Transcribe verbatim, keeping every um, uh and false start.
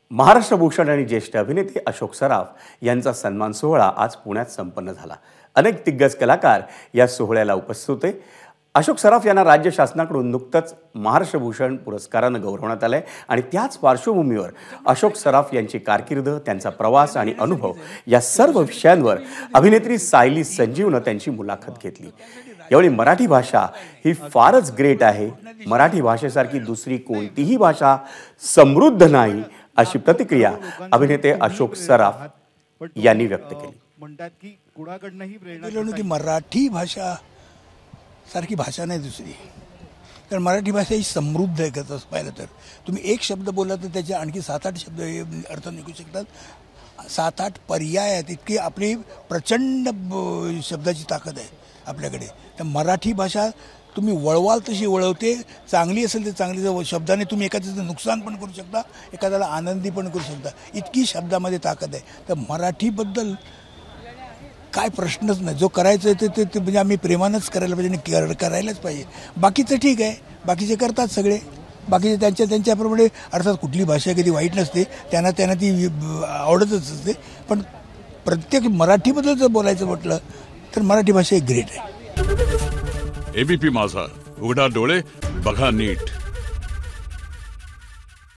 महाराष्ट्र भूषण आणि ज्येष्ठ अभिनेते अशोक सराफ यांचा सन्मान सोहळा आज पुण्यात संपन्न झाला। अनेक दिग्गज कलाकार या सोहळ्याला उपस्थित होते। अशोक सराफ यांना राज्य शासनाकडून नुकतंच महाराष्ट्र भूषण पुरस्काराने गौरवण्यात आले आणि त्याच पार्श्वभूमीवर अशोक सराफ यांची कारकीर्द, त्यांचा प्रवास आणि अनुभव या सर्व विषयांवर अभिनेत्री सायली संजीवनं त्यांची मुलाखत घेतली। यावेळी मराठी भाषा ही फारच ग्रेट आहे, मराठी भाषेसारखी दुसरी कोणतीही भाषा समृद्ध नाही अशी प्रतिक्रिया अभिनेते अशोक सराफ यांनी व्यक्त केली। म्हणतात की कुणाकडनंही प्रेरणा की मराठी भाषा सारखी भाषा नाही दुसरी। तर मराठी भाषा ही समृद्ध आहे। कसं पाहिलं तर तुम्ही एक शब्द बोलला तर त्याचे आणखी सात आठ शब्द अर्थ निघू शकतात, सात आठ पर्याय आहेत। इतकी आपली प्रचंड शब्दाची ताकद आहे आपल्याकडे। तर मराठी भाषा तुम्ही वळवाल तशी वळवते, चांगली असेल तर चांगली शब्दाने तुम्ही एखाद्याचं नुकसान पण करू शकता, एखाद्याला आनंदी पण करू शकता, इतकी शब्दामध्ये ताकद आहे। तर मराठीबद्दल काय प्रश्नच नाही। जो करायचं आहे ते ते म्हणजे आम्ही प्रेमानंच करायला पाहिजे आणि करायलाच पाहिजे। बाकीचं ठीक आहे, बाकीचे करतात सगळे, बाकीचे त्यांच्या त्यांच्याप्रमाणे। अर्थात कुठली भाषा कधी वाईट नसते, त्यांना त्यांना ती आवडतच असते। पण प्रत्येक मराठीबद्दल जर बोलायचं म्हटलं तर मराठी भाषा एक ग्रेट आहे। एबीपी माझा, उघडा डोळे बघा नीट।